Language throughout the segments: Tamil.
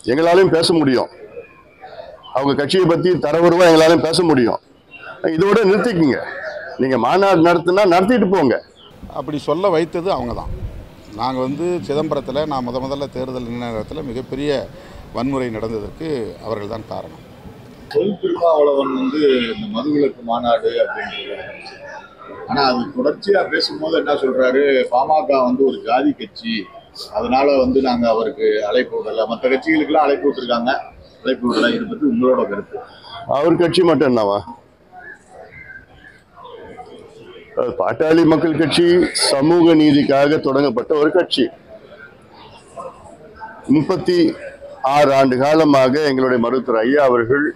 எங்களாலையும் பேச முடியும். அவங்க கட்சியை பத்தி தரவுருவா எங்களாலையும் பேச முடியும். இதோட நிறுத்திக்குங்க. நீங்க மாநாடு நடத்தினா நடத்திட்டு போங்க. அப்படி சொல்ல வைத்தது அவங்க தான். நாங்கள் சிதம்பரத்தில் நான் முதல்ல தேர்தல் நேரத்தில் மிகப்பெரிய வன்முறை நடந்ததற்கு அவர்கள் தான் காரணம். திருமாவளவன் இந்த மதுவிலக்கு மாநாடு அப்படின்றது, ஆனால் அது தொடர்ச்சியாக பேசும்போது என்ன சொல்றாரு, பாமக ஒரு ஜாதி கட்சி, அதனால நாங்கள் அவருக்கு அழைப்பு விடலை, மற்ற கட்சிகளுக்கெல்லாம் அழைப்பு விட்டுருக்காங்க, அழைப்பு விடலை. இதை பற்றி உங்களோட கருத்து? அவர் கட்சி மட்டும் என்னவா? பாட்டாளி மக்கள் கட்சி சமூக நீதிக்காக தொடங்கப்பட்ட ஒரு கட்சி. 36 ஆண்டு காலமாக எங்களுடைய மருத்துவர் ஐயா அவர்கள்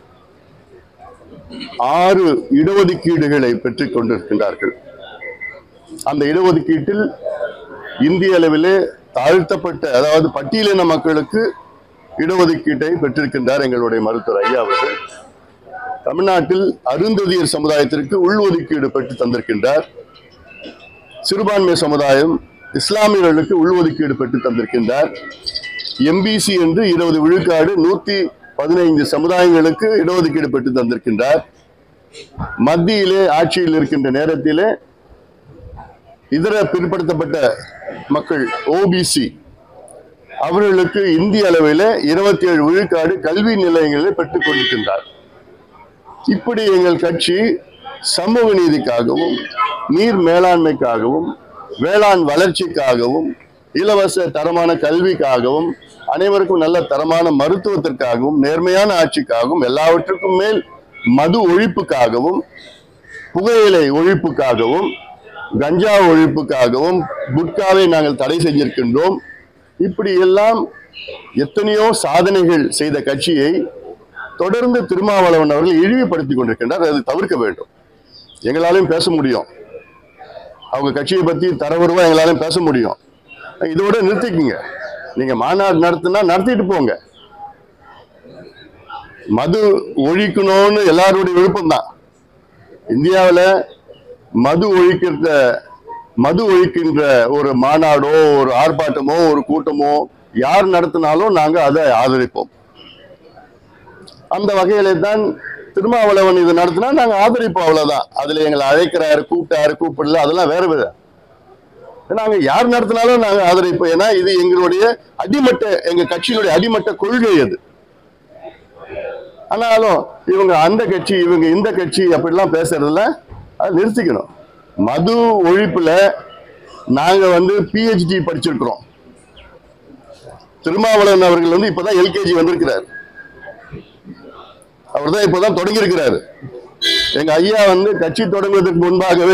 6 இடஒதுக்கீடுகளை பெற்றுக் கொண்டிருக்கின்றார்கள். அந்த இடஒதுக்கீட்டில் இந்திய அளவிலே தாழ்த்தப்பட்ட, அதாவது பட்டியலின மக்களுக்கு இடஒதுக்கீட்டை பெற்றிருக்கின்றார் எங்களுடைய மருத்துவர் ஐயா அவர்கள். தமிழ்நாட்டில் அருந்ததியர் சமுதாயத்திற்கு உள்ஒதுக்கீடு பெற்று தந்திருக்கின்றார். சிறுபான்மை சமுதாயம், இஸ்லாமியர்களுக்கு உள்ஒதுக்கீடு பெற்று தந்திருக்கின்றார். எம்பிசி என்று 20 விழுக்காடு 115 சமுதாயங்களுக்கு இடஒதுக்கீடு பெற்று தந்திருக்கின்றார். மத்தியிலே ஆட்சியில் இருக்கின்ற நேரத்திலே இதர பிற்படுத்தப்பட்ட மக்கள் ஓபிசி அவர்களுக்கு இந்திய அளவில் 27 விழுக்காடு கல்வி நிலையங்களில் பெற்றுக் கொண்டிருக்கின்றார். இப்படி எங்கள் கட்சி சமூக நீதிக்காகவும், நீர் மேலாண்மைக்காகவும், வேளாண் வளர்ச்சிக்காகவும், இலவச தரமான கல்விக்காகவும், அனைவருக்கும் நல்ல தரமான மருத்துவத்திற்காகவும், நேர்மையான ஆட்சிக்காகவும், எல்லாவற்றுக்கும் மேல் மது ஒழிப்புக்காகவும், புகையிலை ஒழிப்புக்காகவும், கஞ்சா ஒழிப்புக்காகவும், குட்காவை நாங்கள் தடை செஞ்சிருக்கின்றோம். இப்படி எல்லாம் எத்தனையோ சாதனைகள் செய்த கட்சியை தொடர்ந்து திருமாவளவன் அவர்கள் இழிவுபடுத்திக் கொண்டிருக்கின்றார். அதை தவிர்க்க வேண்டும். எங்களாலையும் பேச முடியும். அவங்க கட்சியை பத்தி தரவுருவா எங்களாலையும் பேச முடியும். இதோட நிறுத்திக்குங்க. நீங்க மாநாடு நடத்தினா நடத்திட்டு போங்க. மது ஒழிக்கணும்னு எல்லாருடைய விருப்பம் தான். இந்தியாவில் மது ஒழிக்கின்ற ஒரு மாநாடோ, ஒரு ஆர்ப்பாட்டமோ, ஒரு கூட்டமோ யார் நடத்தினாலும் நாங்க அதை ஆதரிப்போம். அந்த வகையில தான் திருமாவளவன் இது நடத்தினா நாங்க ஆதரிப்போம், அவ்வளவுதான். அதுல எங்களை அழைக்கிறாரு, கூப்பிட்டாரு, கூப்பிடல, அதெல்லாம் வேற வித. நாங்க யார் நடத்தினாலும் நாங்க ஆதரிப்போம். ஏன்னா இது எங்களுடைய அடிமட்ட, எங்க கட்சியினுடைய அடிமட்ட கொள்கை அது. ஆனாலும் இவங்க அந்த கட்சி, இவங்க இந்த கட்சி அப்படிலாம் பேசுறதுல அதை நிறுத்திக்கணும். மது ஒழிப்புல நாங்க PhD படிச்சிருக்கிறோம். திருமாவளவன் அவர்கள் இப்பதான் LKG வந்திருக்கிறார். அவர் தான் இப்பதான் தொடங்கி இருக்கிறாரு. எங்க ஐயா கட்சி தொடங்குவதற்கு முன்பாகவே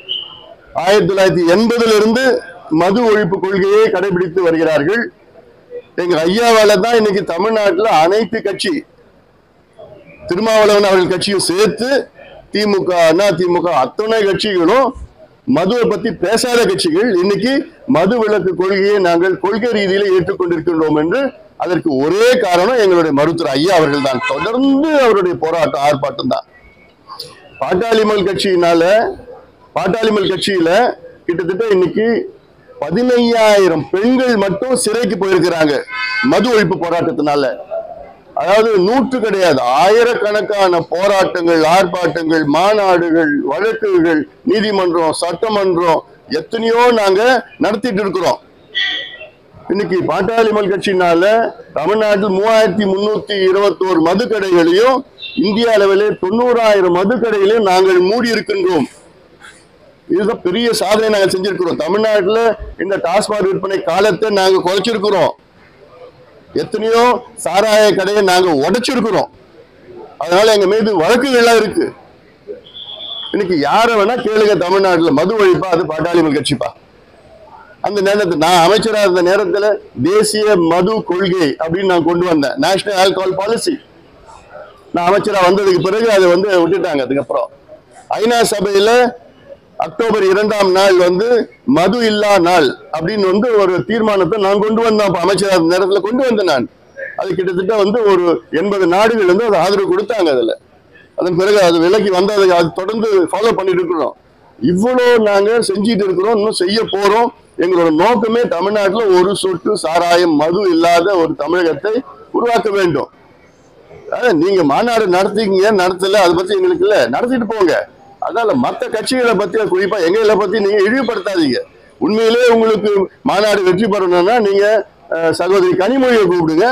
1980 மது ஒழிப்பு கொள்கையை கடைபிடித்து வருகிறார்கள். எங்க ஐயாவால தான் இன்னைக்கு தமிழ்நாட்டில் அனைத்து கட்சி, திருமாவளவன் அவர்கள் கட்சியும் சேர்த்து திமுக, அதிமுக அத்தனை கட்சிகளும் மதுவை பத்தி பேசாத கட்சிகள் இன்னைக்கு மது விலக்கு கொள்கையை நாங்கள் கொள்கை ரீதியில ஏற்றுக்கொண்டிருக்கின்றோம் என்று அதற்கு ஒரே காரணம் எங்களுடைய மருத்துவர் ஐயா அவர்கள் தான். தொடர்ந்து அவருடைய போராட்டம், ஆர்ப்பாட்டம் தான். பாட்டாளி மக்கள் கட்சியில கிட்டத்தட்ட இன்னைக்கு 15,000 பெண்கள் மட்டும் சிறைக்கு போயிருக்கிறாங்க மது ஒழிப்பு போராட்டத்தினால. அதாவது 100 கிடையாது, ஆயிரக்கணக்கான போராட்டங்கள், ஆர்ப்பாட்டங்கள், மாநாடுகள், வழக்குகள், நீதிமன்றம், சட்டமன்றம் எத்தனையோ நாங்க நடத்திட்டு இருக்கிறோம். இன்னைக்கு பாட்டாளி மக்கள் கட்சியினால தமிழ்நாட்டில் 3,321 மதுக்கடைகளையும், இந்திய அளவிலே 90,000 மதுக்கடைகளையும் நாங்கள் மூடி இருக்கின்றோம். இதுதான் பெரிய சாதனை நாங்கள் செஞ்சிருக்கிறோம். தமிழ்நாட்டில் இந்த டாஸ்மாக் விற்பனை காலத்தை நாங்கள் குறைச்சிருக்கிறோம். எத்தனையோ சாராய கடையை நாங்க உடைச்சிருக்கிறோம். அதனால எங்க மீது வழக்குகள்லாம் இருக்கு. இன்னைக்கு யார வேணா கேளுங்க, தமிழ்நாட்டில் மது ஒழிப்பா, அது பாட்டாளி மக்கள் கட்சிப்பா. அந்த நேரத்தில் நான் அமைச்சராக இருந்த நேரத்தில் தேசிய மது கொள்கை அப்படின்னு நான் கொண்டு வந்தேன், நேஷனல் ஆல்கஹால் பாலிசி. நான் அமைச்சராக வந்ததுக்கு பிறகு அதை விட்டுட்டாங்க. அதுக்கப்புறம் ஐநா சபையில அக்டோபர் 2ஆம் நாள் மது இல்லா நாள் அப்படின்னு ஒரு தீர்மானத்தை நான் கொண்டு வந்தேன். அமைச்சராக நேரத்தில் கொண்டு வந்தேன் நான். அது கிட்டத்தட்ட ஒரு 80 நாடுகள் அது ஆதரவு கொடுத்தாங்க. அதுல அதன் பிறகு அது விலகி வந்தது. அது தொடர்ந்து ஃபாலோ பண்ணிட்டு இருக்கிறோம். இவ்வளோ நாங்க செஞ்சிட்டு இருக்கிறோம், இன்னும் செய்ய போறோம். எங்களோட நோக்கமே தமிழ்நாட்டில் ஒரு சொட்டு சாராயம், மது இல்லாத ஒரு தமிழகத்தை உருவாக்க வேண்டும். நீங்க மாநாடு நடத்திங்க நடத்தல அதை பத்தி எங்களுக்கு இல்ல, நடத்திட்டு போங்க. அதனால மற்ற கட்சிகளை பத்தி குறிப்பா எங்களை பத்தி நீங்க இழிவுபடுத்தாதீங்க. உண்மையிலே உங்களுக்கு மாநாடு வெற்றி பெறணும்னா நீங்க சகோதரி கனிமொழியை கூப்பிடுங்க.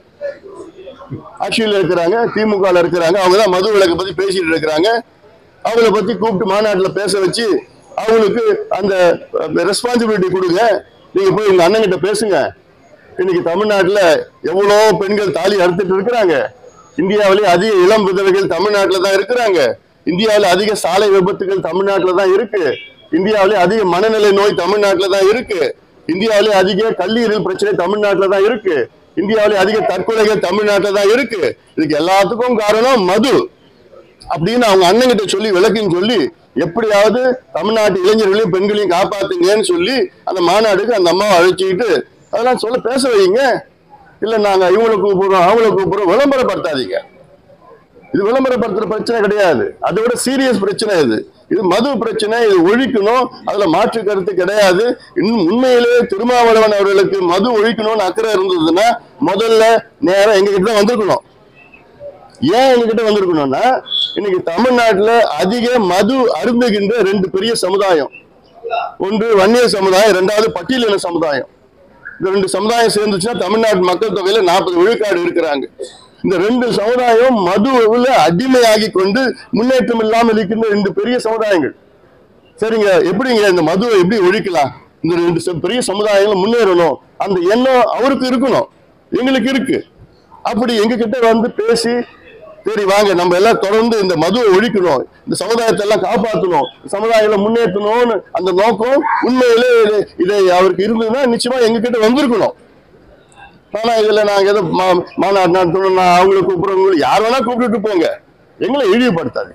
ஆட்சியில் இருக்கிறாங்க, திமுக இருக்கிறாங்க, அவங்கதான் மது விலக்கை பத்தி பேசிட்டு இருக்கிறாங்க. அவங்கள பத்தி கூப்பிட்டு மாநாட்டில் பேச வச்சு அவங்களுக்கு அந்த ரெஸ்பான்சிபிலிட்டி கொடுங்க. நீங்க போய் உங்க அண்ணன் கிட்ட பேசுங்க. இன்னைக்கு தமிழ்நாட்டில் எவ்வளோ பெண்கள் தாலி அறுத்துட்டு இருக்கிறாங்க. இந்தியாவிலேயே அதிக இளம் விதவைகள் தமிழ்நாட்டில் தான் இருக்கிறாங்க. இந்தியாவில் அதிக சாலை விபத்துகள் தமிழ்நாட்டில் தான் இருக்கு. இந்தியாவிலே அதிக மனநிலை நோய் தமிழ்நாட்டில் தான் இருக்கு. இந்தியாவிலே அதிக கல்லீரல் பிரச்சனை தமிழ்நாட்டில் தான் இருக்கு. இந்தியாவிலே அதிக தற்கொலைகள் தமிழ்நாட்டில் தான் இருக்கு. இதுக்கு எல்லாத்துக்கும் காரணம் மது அப்படின்னு அவங்க அண்ணன் கிட்ட சொல்லி விளக்குன்னு சொல்லி எப்படியாவது தமிழ்நாட்டு இளைஞர்களையும் பெண்களையும் காப்பாத்துங்கன்னு சொல்லி அந்த மாநாடுக்கு அந்த அம்மாவை அழைச்சிக்கிட்டு அதெல்லாம் சொல்ல பேச வைங்க. இல்ல நாங்க இவங்களை கூப்பிடுறோம் அவங்களை கூப்பிடுறோம், விளம்பரப்படுத்தாதீங்க. இது விளம்பரப்படுத்துற பிரச்சனை கிடையாது, அதை விட சீரியஸ் பிரச்சனை இது. இது மது பிரச்சனை, இது ஒழிக்கணும், அதுல மாற்று கருத்து கிடையாது. இன்னும் உண்மையிலேயே திருமாவளவன் அவர்களுக்கு மது ஒழிக்கணும்னு அக்கறை இருந்ததுன்னா முதல்ல நேரம் எங்க கிட்ட தான் வந்திருக்கணும். ஏன் எங்ககிட்ட வந்திருக்கணும்னா இன்னைக்கு தமிழ்நாட்டுல அதிக மது அருந்துகின்ற ரெண்டு பெரிய சமுதாயம், ஒன்று வன்னியர் சமுதாயம், இரண்டாவது பட்டியலின சமுதாயம். இந்த ரெண்டு சமுதாயம் சேர்ந்துச்சுன்னா தமிழ்நாட்டு மக்கள் தொகையில 40 விழுக்காடு இருக்கிறாங்க. இந்த ரெண்டு சமுதாயம் மதுவில் அடிமையாகி கொண்டு முன்னேற்றம் இல்லாமல் இருக்கின்ற ரெண்டு பெரிய சமுதாயங்கள். சரிங்க, எப்படிங்க இந்த மதுவை எப்படி ஒழிக்கலாம்? இந்த ரெண்டு பெரிய சமுதாயங்களும் முன்னேறணும், அந்த எண்ணம் அவருக்கு இருக்கணும், எங்களுக்கு இருக்கு. அப்படி எங்க கிட்ட வந்து பேசி சரி வாங்க நம்ம எல்லாம் தொடர்ந்து இந்த மதுவை ஒழிக்கணும், இந்த சமுதாயத்தை எல்லாம் காப்பாற்றணும், சமுதாயங்களை முன்னேற்றணும்னு அந்த நோக்கம் உண்மையிலே இதை அவருக்கு இருந்ததுன்னா நிச்சயமா எங்க கிட்ட வந்திருக்கணும். ஆனா இதுல நாங்க ஏதோ மாநாடு நடத்தணும், நான் அவங்களை கூப்பிடுறவங்க யார் வேணா கூப்பிட்டு போங்க, எங்களை இழிவுபடுத்தாது.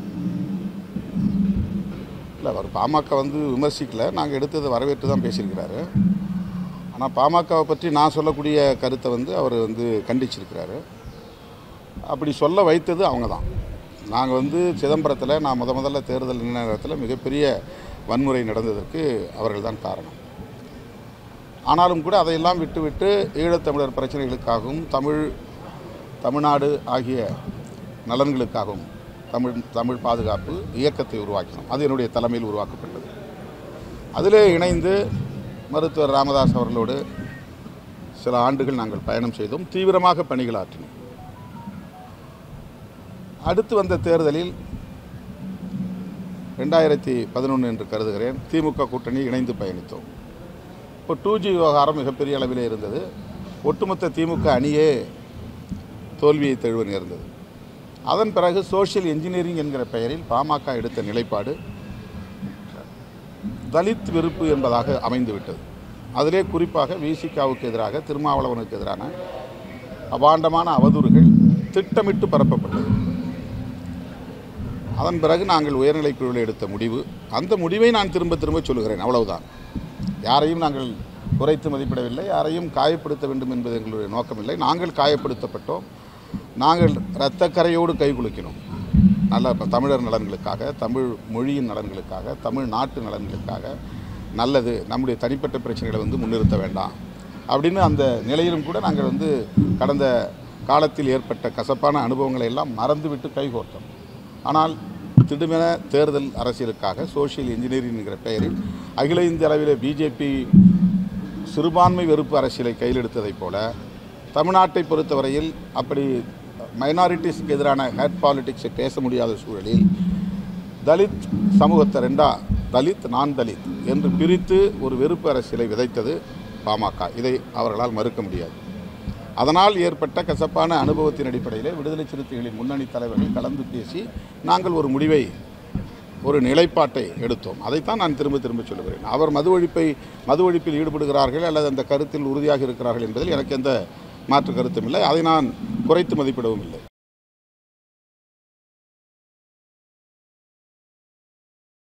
இல்லை, அவர் பாமக வந்து விமர்சிக்கல, நாங்கள் எடுத்ததை வரவேற்று தான் பேசியிருக்கிறாரு. ஆனால் பாமகவை பற்றி நான் சொல்லக்கூடிய கருத்தை வந்து அவர் வந்து கண்டிச்சிருக்கிறாரு. அப்படி சொல்ல வைத்தது அவங்க தான். நாங்கள் வந்து சிதம்பரத்தில் நான் முதல்ல தேர்தல் நேரத்தில் மிகப்பெரிய வன்முறை நடந்ததற்கு அவர்கள் தான் காரணம். ஆனாலும் கூட அதையெல்லாம் விட்டுவிட்டு ஈழத்தமிழர் பிரச்சனைகளுக்காகவும் தமிழ்நாடு ஆகிய நலன்களுக்காகவும் தமிழ் பாதுகாப்பு இயக்கத்தை உருவாக்கினோம். அது என்னுடைய தலைமையில் உருவாக்கப்பட்டது. அதிலே இணைந்து மருத்துவர் ராமதாஸ் அவர்களோடு சில ஆண்டுகள் நாங்கள் பயணம் செய்தோம், தீவிரமாக பணிகள் ஆற்றினோம். அடுத்து வந்த தேர்தலில் 2011 என்று கருதுகிறேன், திமுக கூட்டணி இணைந்து பயணித்தோம். இப்போ 2G விவகாரம் மிகப்பெரிய அளவிலே இருந்தது. ஒட்டுமொத்த திமுக அணியே தோல்வியை தழுவ நேர்ந்தது. அதன் பிறகு சோஷியல் என்ஜினியரிங் என்கிற பெயரில் பாமக எடுத்த நிலைப்பாடு தலித் வெறுப்பு என்பதாக அமைந்துவிட்டது. அதிலே குறிப்பாக விசிகாவுக்கு எதிராக, திருமாவளவனுக்கு எதிரான அபாண்டமான அவதூறுகள் திட்டமிட்டு பரப்பப்பட்டது. அதன் பிறகு நாங்கள் உயர்நிலைக் குழுவில் எடுத்த முடிவு, அந்த முடிவை நான் திரும்ப சொல்லுகிறேன், அவ்வளவுதான். யாரையும் நாங்கள் குறைத்து மதிப்பிடவில்லை, யாரையும் காயப்படுத்த வேண்டும் என்பது எங்களுடைய நோக்கமில்லை. நாங்கள் காயப்படுத்தப்பட்டோம், நாங்கள் இரத்தக்கரையோடு கை குலுக்கினோம். நல்ல தமிழர் நலன்களுக்காக, தமிழ் மொழியின் நலன்களுக்காக, தமிழ் நாட்டு நலன்களுக்காக, நல்லது, நம்முடைய தனிப்பட்ட பிரச்சனைகளை வந்து முன்னிறுத்த வேண்டாம் அப்படின்னு அந்த நிலையிலும் கூட நாங்கள் வந்து கடந்த காலத்தில் ஏற்பட்ட கசப்பான அனுபவங்களை எல்லாம் மறந்துவிட்டு கைகோர்த்தோம். ஆனால் திடுமென தேர்தல் அரசியலுக்காக சோஷியல் என்ஜினியரிங் என்கிற பெயரில் அகில இந்திய அளவில் பிஜேபி சிறுபான்மை வெறுப்பு அரசியலை கையில் எடுத்ததைப் போல தமிழ்நாட்டை பொறுத்தவரையில் அப்படி மைனாரிட்டிஸ்க்கு எதிரான ஹேட் பாலிடிக்ஸை பேச முடியாத சூழலில் தலித் சமூகத்தை தலித் நான் தலித் என்று பிரித்து ஒரு வெறுப்பு அரசியலை விதைத்தது பாமக. இதை அவர்களால் மறுக்க முடியாது. அதனால் ஏற்பட்ட கசப்பான அனுபவத்தின் அடிப்படையில் விடுதலை சிறுத்தைகளின் முன்னணி தலைவர்கள் கலந்து பேசி நாங்கள் ஒரு முடிவை, ஒரு நிலைப்பாட்டை எடுத்தோம். அதைத்தான் நான் திரும்ப சொல்லுகிறேன். அவர் மது ஒழிப்பில் ஈடுபடுகிறார்கள் அல்லது அந்த கருத்தில் உறுதியாக இருக்கிறார்கள் என்பதில் எனக்கு எந்த மாற்று கருத்தும் இல்லை. அதை நான் குறைத்து மதிப்பிடவும் இல்லை.